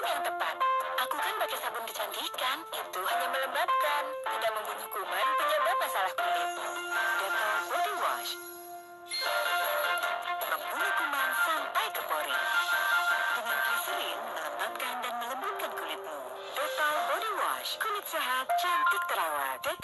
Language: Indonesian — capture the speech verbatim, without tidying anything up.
yang tepat. Aku kan pakai sabun kecantikan. Itu hanya melembabkan, tidak membunuh kuman penyebab masalah kulit. Dettol Body Wash membunuh kuman sampai ke pori. Dengan gliserin melembabkan dan melembutkan kulitmu. Dettol Body Wash, kulit sehat, cantik terawat.